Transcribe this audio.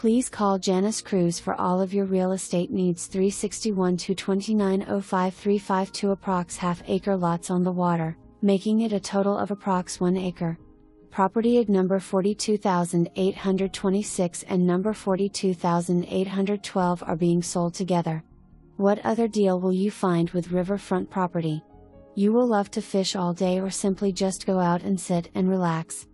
Please call Janice Cruz for all of your real estate needs. 361-229-0535. 2 approx half-acre lots on the water, making it a total of approx 1 acre. Property at number 42,826 and number 42,812 are being sold together. What other deal will you find with riverfront property? You will love to fish all day or simply just go out and sit and relax.